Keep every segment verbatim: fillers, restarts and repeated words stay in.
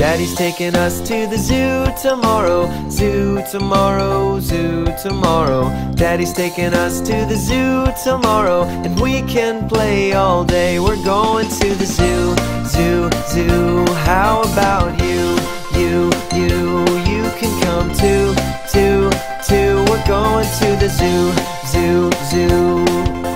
Daddy's taking us to the zoo tomorrow. Zoo tomorrow, zoo tomorrow. Daddy's taking us to the zoo tomorrow, and we can play all day. We're going to the zoo, zoo, zoo. How about you? You, you, you can come too, too, too. We're going to the zoo, zoo, zoo.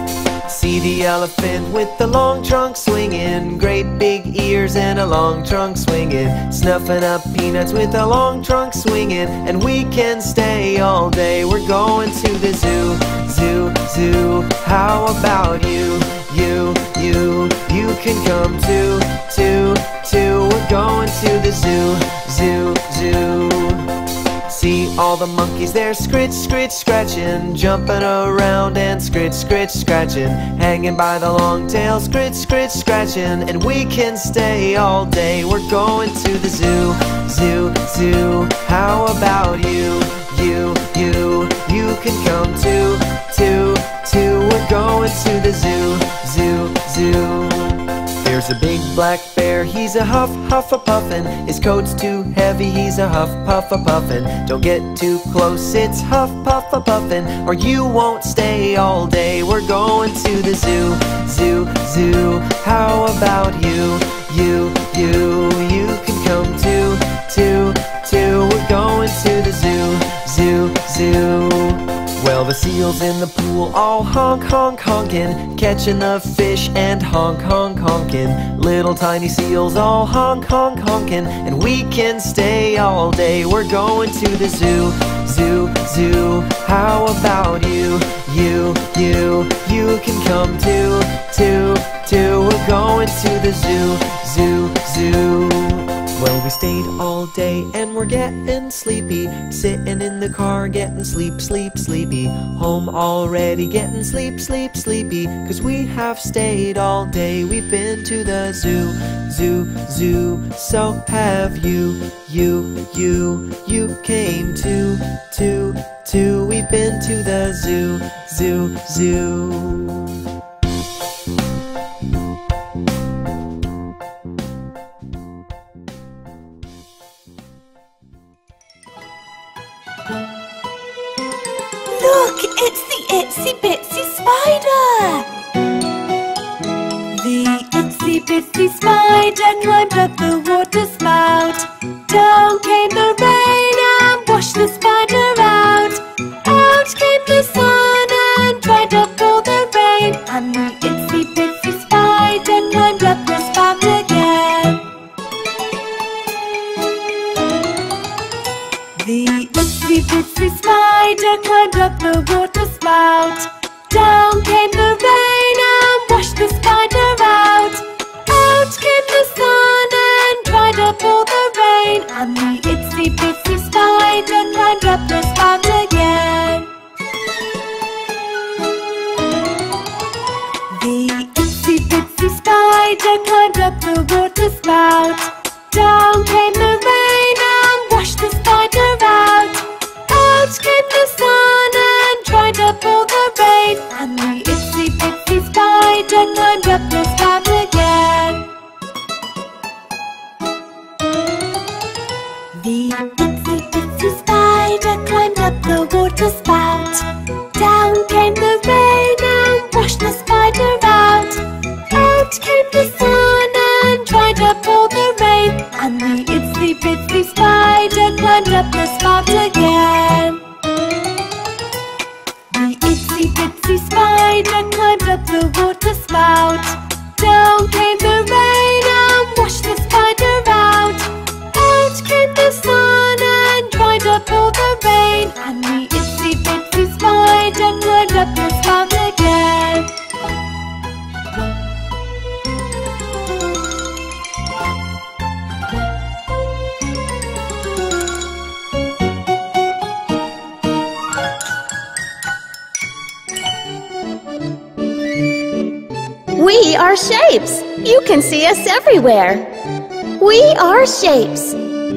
See the elephant with the long trunk swinging, great big ears and a long trunk swinging, snuffing up peanuts with a long trunk swinging, and we can stay all day. We're going to the zoo, zoo, zoo. How about you? You, you, you can come too, too, too. We're going to the zoo, zoo, zoo. See all the monkeys there, scritch, scritch, scratching, jumping around and scritch, scritch, scratching, hanging by the long tail, scritch, scritch, scratching, and we can stay all day. We're going to the zoo, zoo, zoo. How about you? You, you, you can come too, too, too. We're going to the zoo, zoo, zoo. There's a big black bear, he's a huff, huff a puffin'. His coat's too heavy, he's a huff, puff a puffin'. Don't get too close, it's huff, puff a puffin', or you won't stay all day. We're going to the zoo, zoo, zoo. How about you? You, you, you can come too, too, too. We're going to the zoo, zoo, zoo. Well, the seals in the pool all honk, honk, honkin', catching the fish and honk, honk, honkin'. Little tiny seals all honk, honk, honkin', and we can stay all day. We're going to the zoo, zoo, zoo. How about you? You, you, you can come too, too, too. We're going to the zoo, zoo, zoo. Well, we stayed all day and we're getting sleepy, sitting in the car getting sleep, sleep, sleepy. Home already getting sleep, sleep, sleepy, 'cause we have stayed all day. We've been to the zoo, zoo, zoo. So have you, you, you, you came too, too, too. We've been to the zoo, zoo, zoo. Look, it's the Itsy Bitsy Spider! The Itsy Bitsy Spider climbed up the water spout. Down came the rain and washed the spider out. Out came the sun and dried up all the rain. And the Itsy Bitsy Spider climbed up the spout again. The Itsy Bitsy Spider climbed up the water spout. Down came the rain and washed the spider out. Out came the sun and dried up all the rain. And the Itsy Bitsy Spider climbed up the spout again. The Itsy Bitsy Spider climbed up the water spout. Down came the rain and washed the spider out. Out came the sun and dried up all the rain. And the Itsy Bitsy Spider climbed up the spout again. The Itsy Bitsy Spider climbed up the water spout. Down came the rain and washed the spider out. Out came the sun and dried up all the rain. And the Itsy Bitsy Spider climbed up the spout again. The Itsy Bitsy Spider climbed up the water spout. Down came the rain and washed the spider out. Out came the sun and dried up all the rain. And the Itsy Bitsy Spider climbed up the spout again. We are shapes. You can see us everywhere. We are shapes.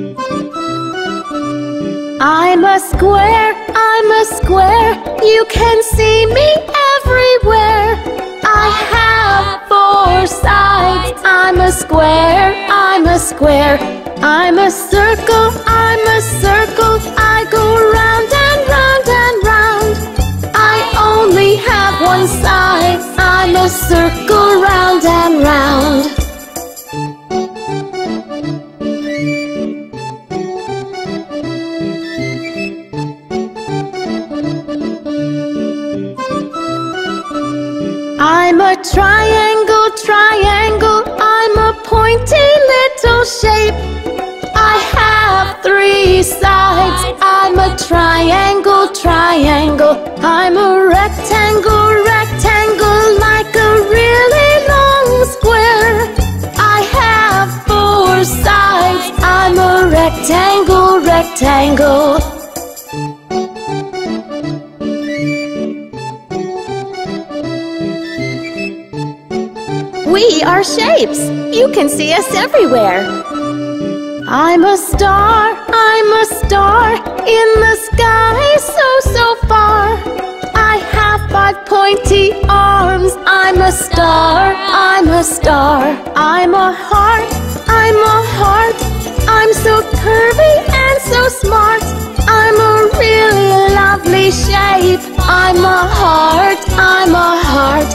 I'm a square, I'm a square. You can see me everywhere. I have four sides. I'm a square, I'm a square. I'm a circle, I'm a circle, I go round and round and round. I only have one side, I'm a circle round and round. I'm a triangle, triangle, I'm a pointy little shape. I have three sides, I'm a triangle, triangle. I'm a rectangle, rectangle, like a really long square. I have four sides, I'm a rectangle, rectangle. We are shapes. You can see us everywhere. I'm a star, I'm a star in the sky so, so far. I have five pointy arms. I'm a star, I'm a star. I'm a heart, I'm a heart. I'm so curvy and so smart. I'm a really lovely shape. I'm a heart, I'm a heart.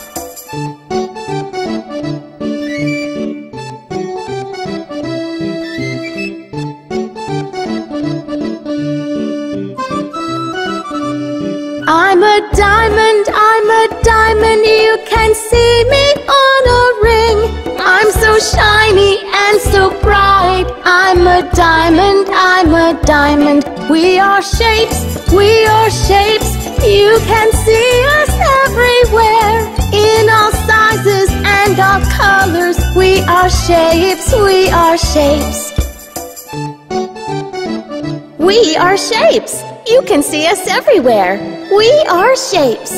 I'm a diamond, I'm a diamond, you can see me on a ring. I'm so shiny and so bright. I'm a diamond, I'm a diamond. We are shapes, we are shapes. You can see us everywhere. In all sizes and all colors. We are shapes, we are shapes. We are shapes. You can see us everywhere. We are shapes.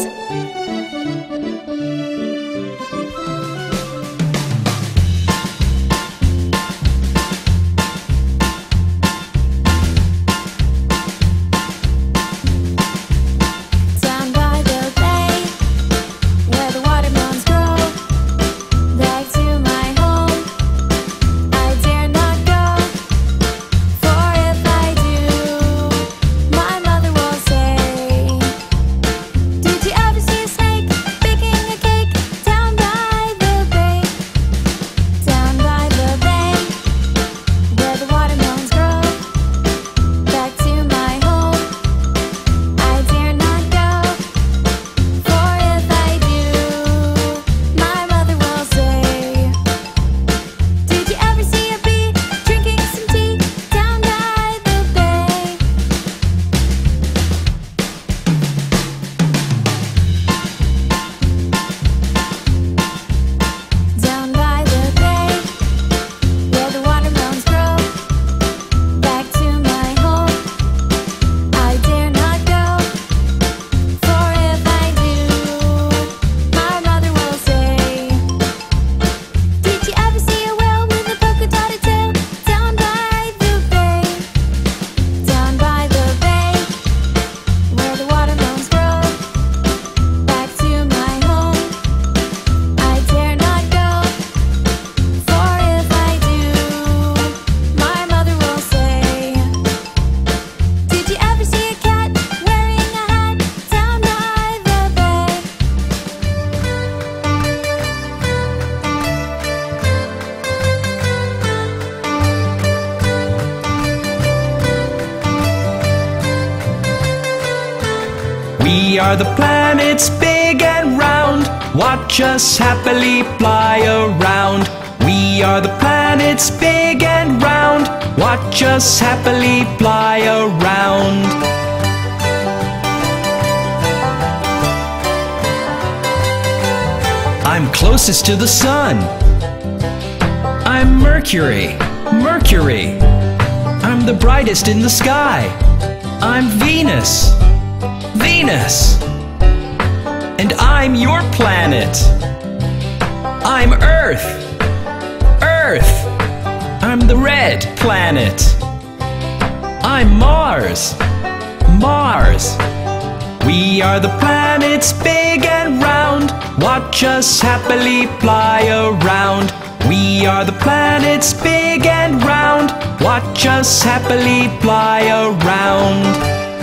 We are the planets big and round. Watch us happily fly around. We are the planets big and round. Watch us happily fly around. I'm closest to the sun. I'm Mercury, Mercury. I'm the brightest in the sky. I'm Venus, Venus. And I'm your planet. I'm Earth, Earth. I'm the red planet. I'm Mars, Mars. We are the planets big and round. Watch us happily fly around. We are the planets big and round. Watch us happily fly around.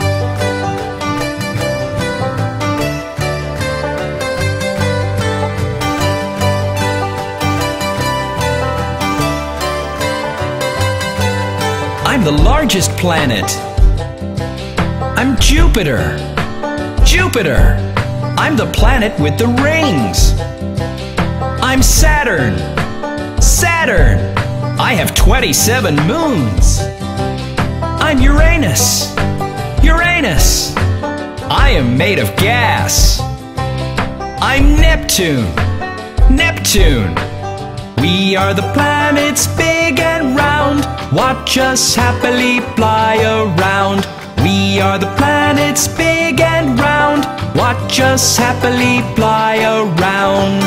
I'm the largest planet. I'm Jupiter. Jupiter. I'm the planet with the rings. I'm Saturn. Saturn. I have twenty-seven moons. I'm Uranus. Uranus. I am made of gas. I'm Neptune. Neptune. We are the planets big and round. Watch us happily fly around. We are the planets big and round. Watch us happily fly around.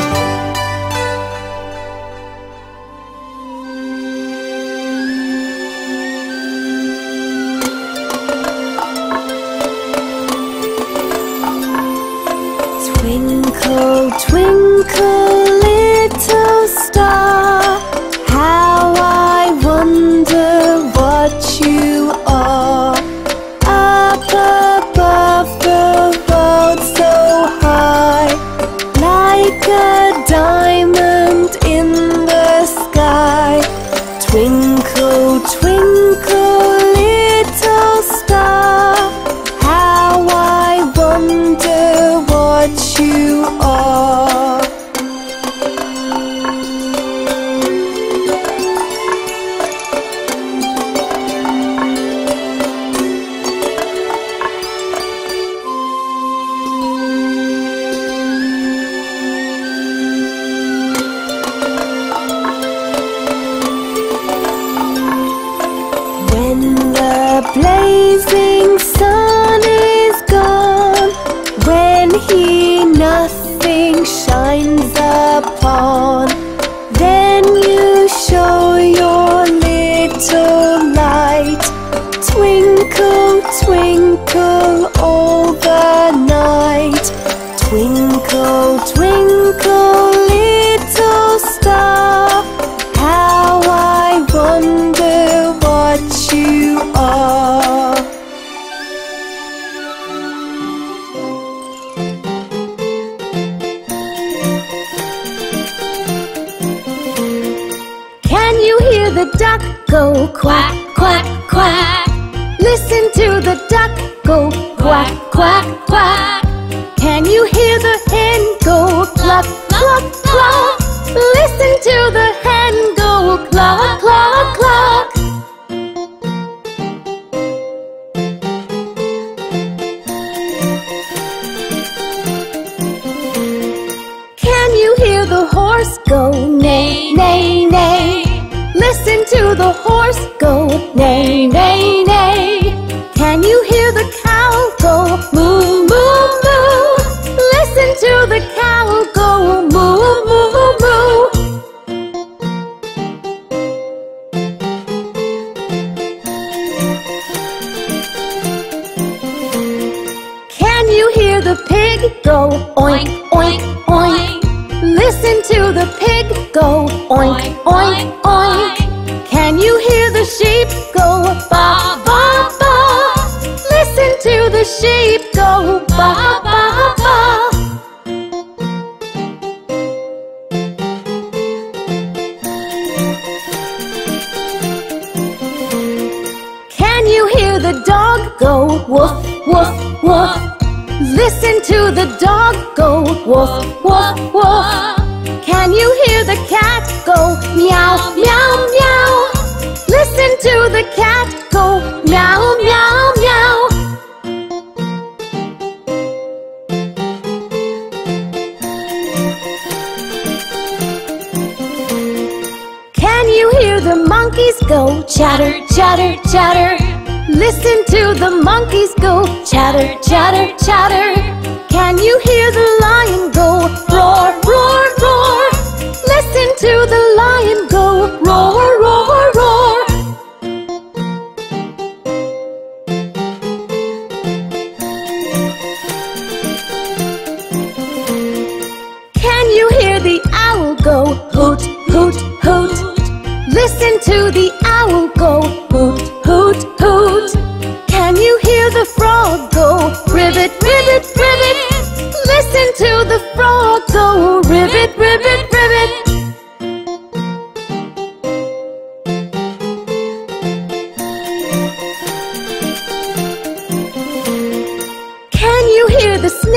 Twinkle, twinkle, little star, how I wonder what you are. Up above the world so high, like a diamond in the sky. Twinkle, twinkle, little star, how I wonder what you are. When the blazing sun is gone, when he nothing shines upon, then you show your little light. Twinkle, twinkle all the night. Twinkle, twinkle, little star, how I wonder what you are. Can you hear the duck go quack, quack, quack? Listen to the duck go quack, quack, quack. Can you hear the hen go cluck, cluck, cluck? Listen to the hen go cluck, cluck, cluck. Can you hear the horse go neigh, neigh, neigh? Listen to the horse go neigh, neigh, neigh. Can you hear the cow go moo, moo, moo? Listen to the cow go moo, moo, moo. Can you hear the pig go oink, oink, oink? Listen to the pig go oink, oink, oink. Can you hear the sheep go ba, ba, ba? Listen to the sheep go ba, ba, ba. Can you hear the dog go woof, woof, woof? Listen to the dog go woof, woof, woof. Can you hear the cat go meow, meow, meow? Listen to the cat go meow, meow, meow. Can you hear the monkeys go chatter, chatter, chatter? Listen to the monkeys go chatter, chatter, chatter. Can you hear the lion go roar, roar, roar? Listen to the lion go roar, roar, roar. Can you hear the owl go hoot, hoot, hoot?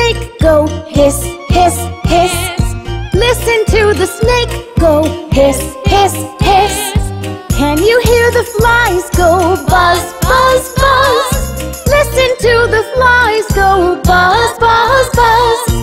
snake go hiss, hiss, hiss. Listen to the snake go hiss, hiss, hiss. Can you hear the flies go buzz, buzz, buzz? Listen to the flies go buzz, buzz, buzz.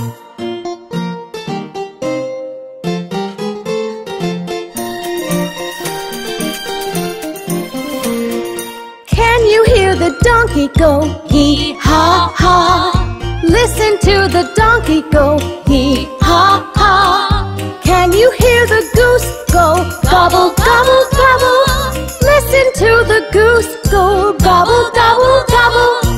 Can you hear the donkey go hee ha ha? Listen to the donkey go hee ha ha. Can you hear the goose go gobble, gobble, gobble? Listen to the goose go gobble, gobble, gobble.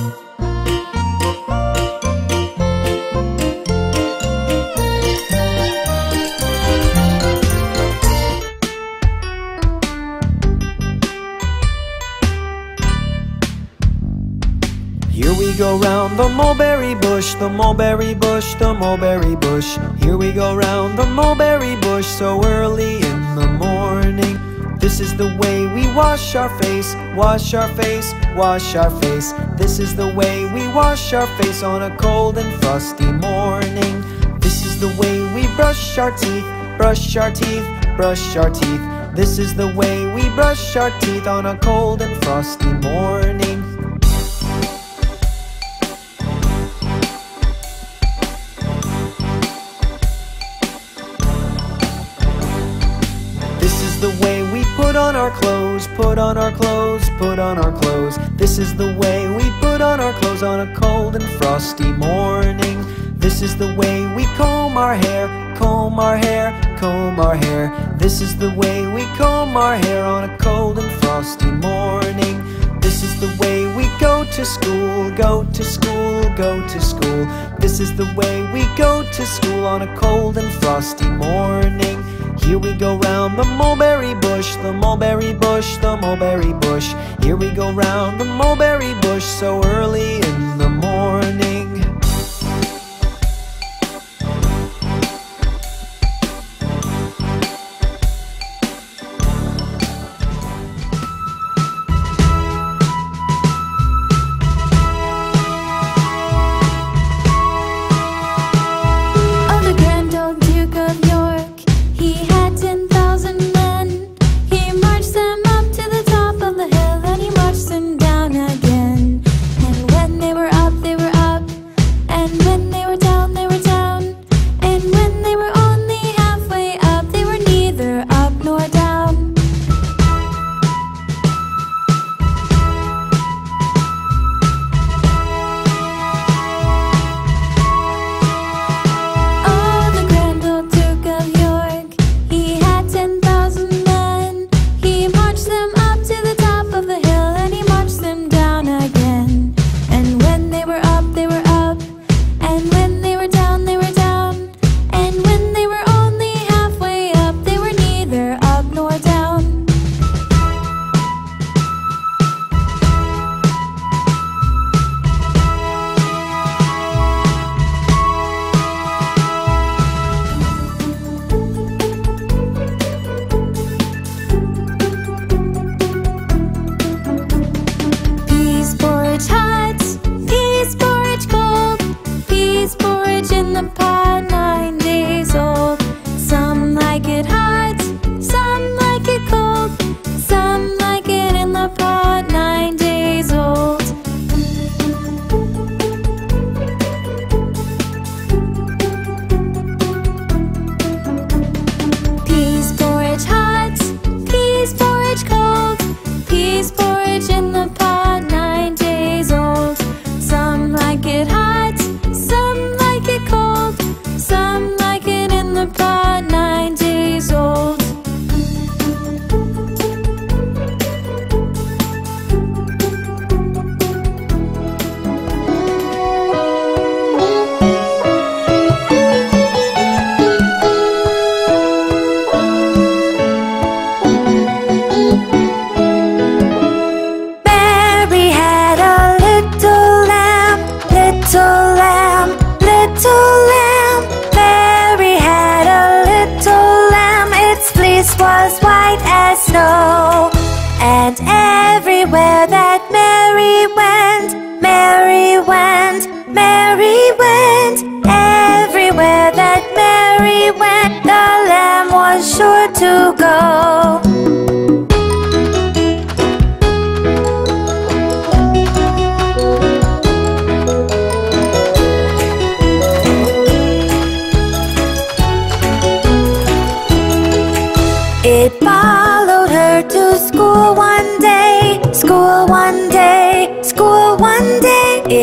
Here we go round the mulberry bush, the mulberry bush, the mulberry bush. Here we go round the mulberry bush so early in the morning. This is the way we wash our face, wash our face, wash our face. This is the way we wash our face on a cold and frosty morning. This is the way we brush our teeth, brush our teeth, brush our teeth. This is the way we brush our teeth on a cold and frosty morning. This is the way we put on our clothes, put on our clothes, put on our clothes. This is the way we put on our clothes on a cold and frosty morning. This is the way we comb our hair, comb our hair, comb our hair. This is the way we comb our hair on a cold and frosty morning. This is the way we go to school, go to school, go to school. This is the way we go to school on a cold and frosty morning. Here we go round the mulberry bush, the mulberry bush, the mulberry bush. Here we go round the mulberry bush so early in the morning.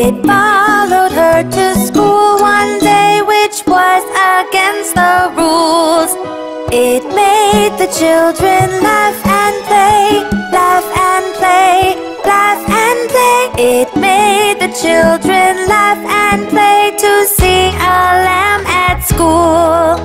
It followed her to school one day, which was against the rules. It made the children laugh and play, laugh and play, laugh and play. It made the children laugh and play to see a lamb at school.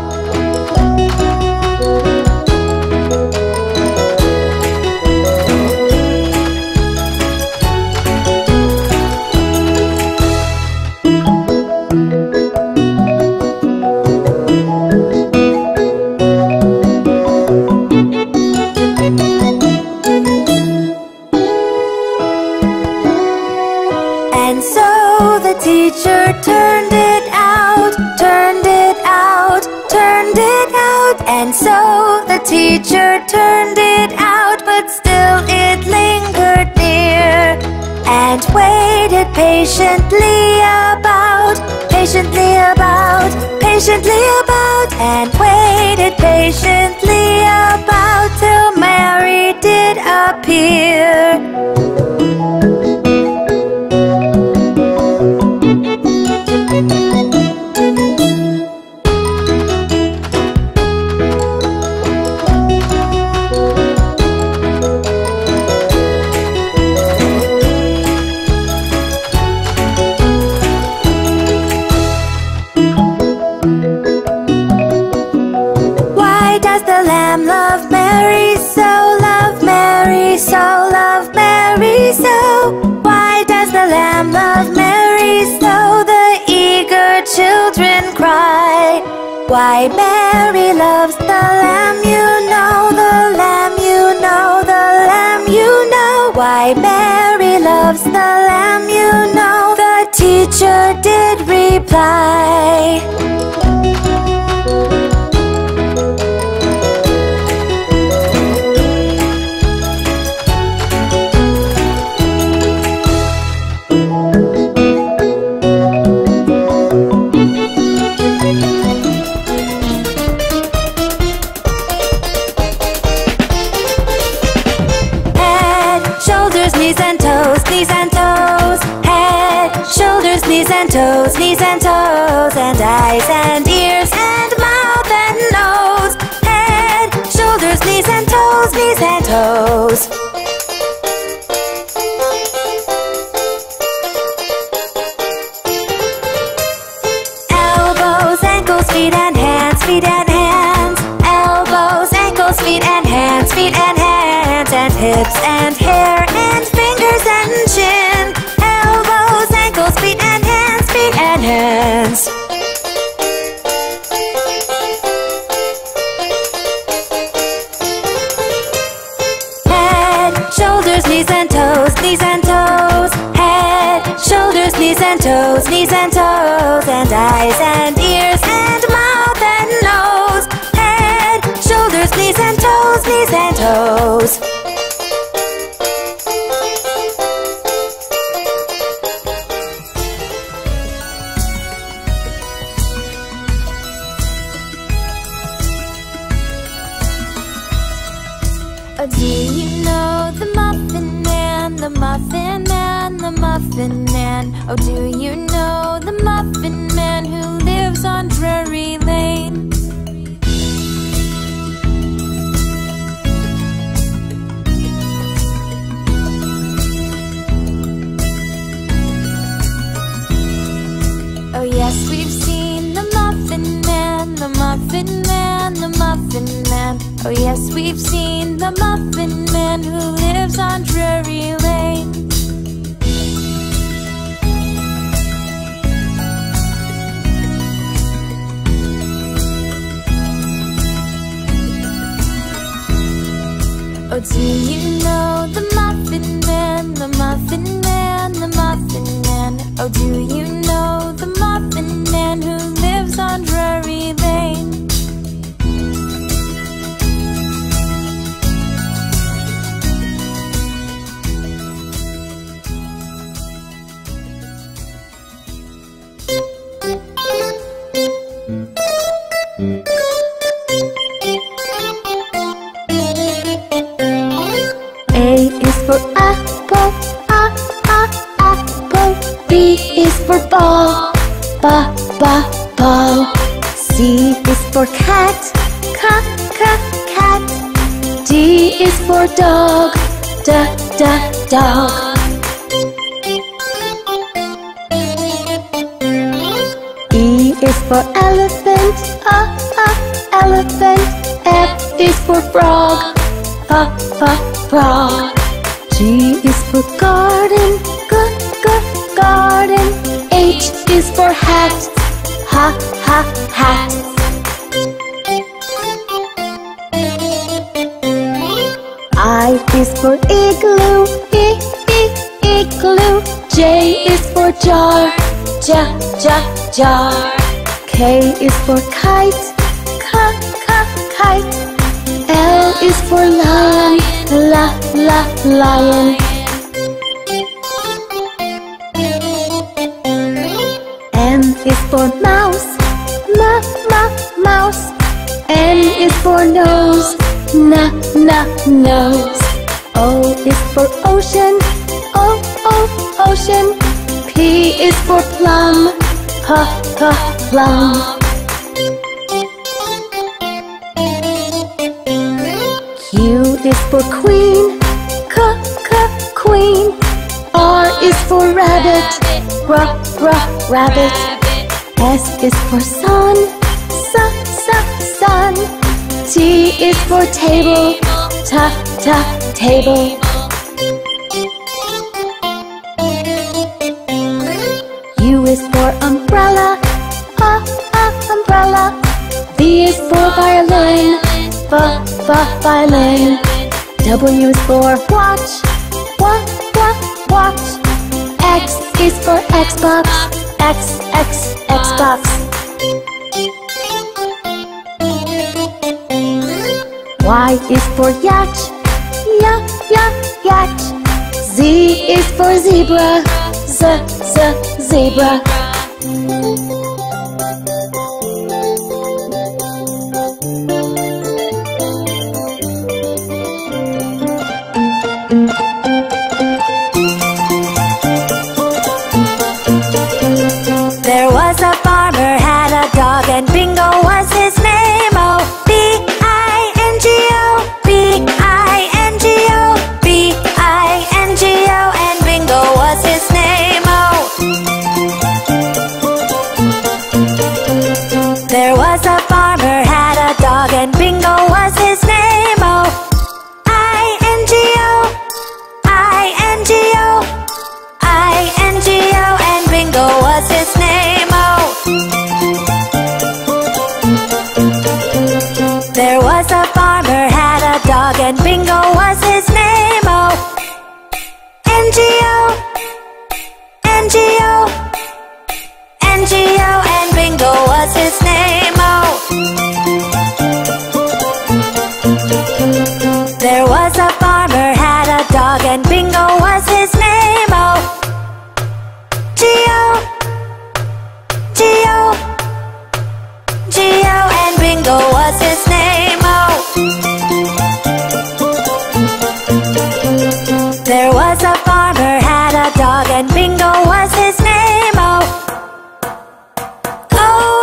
Teacher turned it out, turned it out, turned it out. And so the teacher turned it out, but still it lingered near, and waited patiently about, patiently about, patiently about, and waited patiently about till Mary did appear. Why Mary loves the lamb, you know, the lamb, you know, the lamb, you know. Why Mary loves the lamb, you know, the teacher did reply. Knees and toes, knees and toes, and eyes and ears and mouth and nose. Head, shoulders, knees and toes, knees and toes. Elbows, ankles, feet and hands, feet and hands. Elbows, ankles, feet and hands, feet and hands. And hips and hair and fingers and chin. Elbows, ankles, feet and hands, feet and hands. Head, shoulders, knees and toes, knees and toes. Head, shoulders, knees and toes, knees and toes. And eyes and ears and mouth and nose. Head, shoulders, knees and toes, knees and toes. Oh, do you know the Muffin Man, the Muffin Man, the Muffin Man? Oh, do you know the Muffin Man who lives on Drury Lane? Oh, yes, we've seen the Muffin Man, the Muffin Man, the Muffin Man. Oh, yes, we've seen the Muffin Man who lives on Drury Lane. Oh, do you know the Muffin Man, the Muffin Man, the Muffin Man? Oh, do you know the Muffin Man who lives on Drury Lane? A is for apple, a, a, apple. B B is for ball, ba ba ball. C is for cat, ca ca cat. D is for dog, da da dog. E is for elephant, ah ah elephant. F is for frog, fa fa frog. G is for garden, g g garden. H is for hat, ha ha hat. I is for igloo, I I igloo. J is for jar, ja ja jar. K is for kite, ka ka kite. L is for lion, la la lion. M is for mouse, ma ma mouse. N is for nose, na na nose. O is for ocean, o o ocean. P is for plum, pa pa plum. Q is for queen, c c queen. R is for rabbit, r r rabbit. S is for sun, s s sun. T is for table, ta ta table. U is for umbrella, a a umbrella. V is for violin, v v violin. W is for watch, wa wa watch. X is for Xbox, X X Xbox. Y is for yacht, ya ya yacht. Z is for zebra, z z zebra. There was a farmer, had a dog, and Bingo was his name. Oh, B I N G O, B I N G O, B I N G O, and Bingo was his name. Oh, there was a farmer, had a dog, and Bingo was his name. Oh, I N G O, I N G O, I N G O, and Bingo was his name. Oh, there was a farmer, had a dog, and Bingo was his name. Oh, N G O, N G O, N G O, and Bingo was his name. Oh, there was a farmer, had a dog, and Bingo was his name. Oh, G O, G O, G O, and Bingo was his name. Oh, there was a farmer, had a dog, and Bingo was his name. Oh, oh,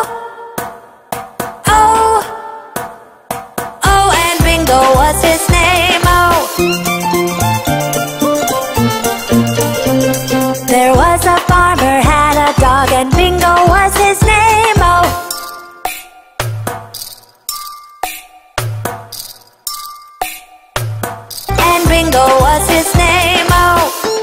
oh, oh, and Bingo was his name. Oh, there was a farmer, had a dog, and Bingo was his name. Oh, and Bingo was his name. Oh,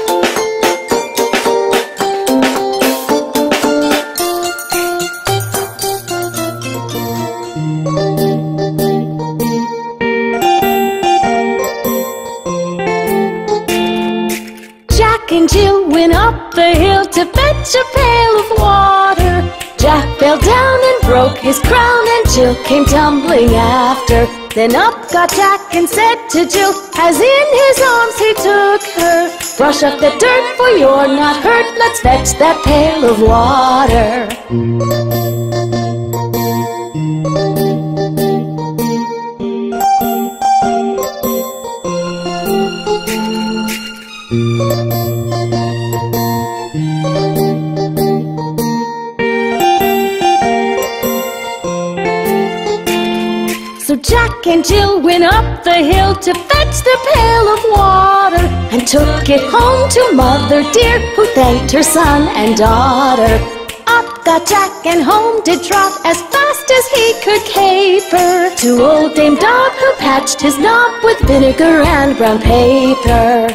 Jack and Jill went up the hill to fetch a pail of water. Jack fell down and broke his crown, and Jill came tumbling after. Then up got Jack and said to Jill, as in his arms he took her, brush off the dirt, for you're not hurt. Let's fetch that pail of water. Jack and Jill went up the hill to fetch the pail of water, and took it home to Mother dear, who thanked her son and daughter. Up got Jack and home did trot as fast as he could caper, to old Dame Dot, who patched his knob with vinegar and brown paper.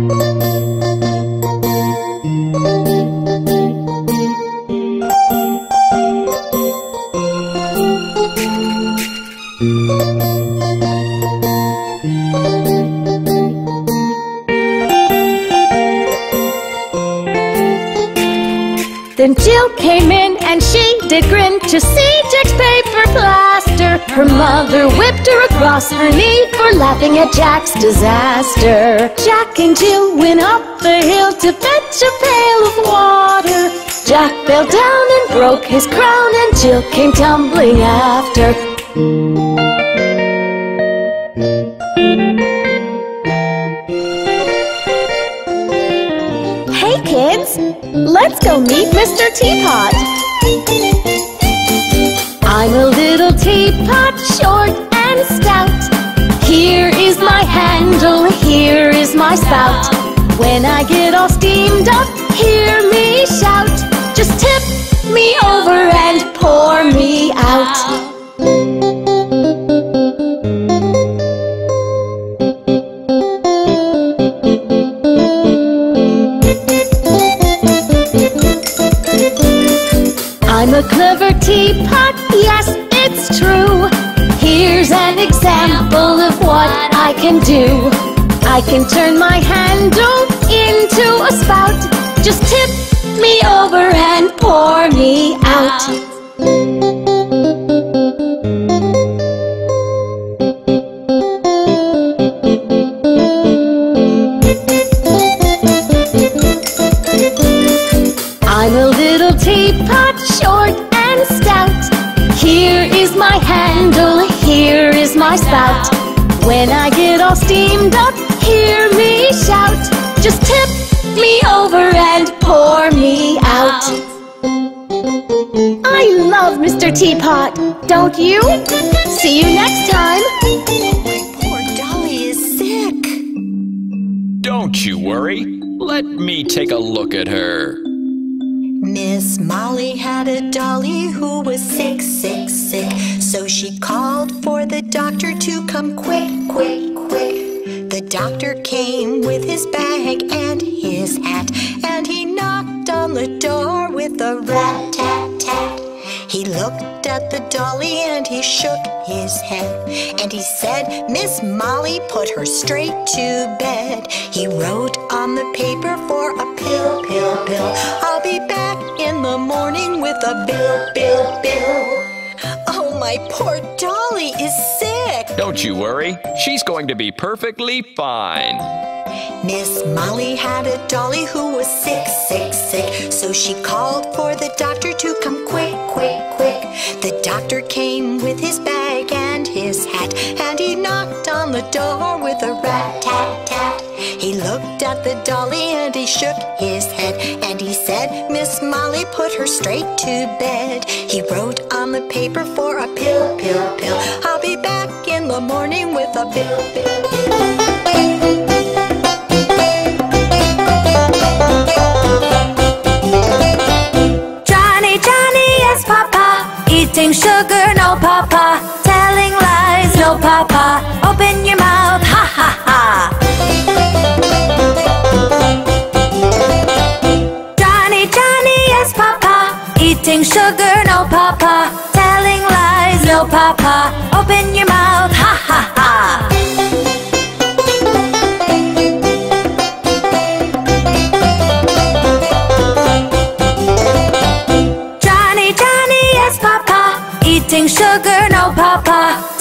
Then Jill came in and she did grin to see Jack's paper plaster. Her mother whipped her across her knee for laughing at Jack's disaster. Jack and Jill went up the hill to fetch a pail of water. Jack fell down and broke his crown, and Jill came tumbling after. Hey kids, let's go meet Mister Teapot. I'm a little teapot, short and stout. Here is my handle, here is my spout. When I get all steamed up, hear me shout. Just tip me over and pour me out. I'm a clever teapot, yes, it's true. Here's an example of what I can do. I can turn my handle into a spout. Just tip me over and pour me out. I'm a little teapot, short and stout. Here is my handle, here is my spout. When I get all steamed up, hear me shout. Just tip me over and pour me out. I love Mister Teapot, don't you? See you next time. Poor Dolly is sick. Don't you worry. Let me take a look at her. Miss Molly had a dolly who was sick, sick, sick. So she called for the doctor to come quick, quick, quick. The doctor came with his bag and his hat, and he knocked on the door with a rat-tat-tat. He looked at the dolly and he shook his head, and he said, Miss Molly, put her straight to bed. He wrote on the paper for a pill, pill, pill. I'll be back in the morning with a bill, bill, bill. Oh, my poor dolly is sick. Don't you worry. She's going to be perfectly fine. Miss Molly had a dolly who was sick, sick, sick. So she called for the doctor to come quick, quick, quick. The doctor came with his bag and his hat, and he knocked on the door with a rat-tat-tat. He looked at the dolly and he shook his head, and he said, Miss Molly, put her straight to bed. He wrote on the paper for a pill, pill, pill. I'll be back in the morning with a bill, bill, bill. Johnny, Johnny, yes, Papa. Eating sugar, no, Papa. Telling lies, no, Papa. Open your mouth, ha, ha, ha. Johnny, Johnny, yes, Papa. Eating sugar, no, Papa. Telling lies, no, Papa. Open your mouth, ha, ha, ha. Johnny, Johnny, yes, Papa. Eating sugar, no, Papa.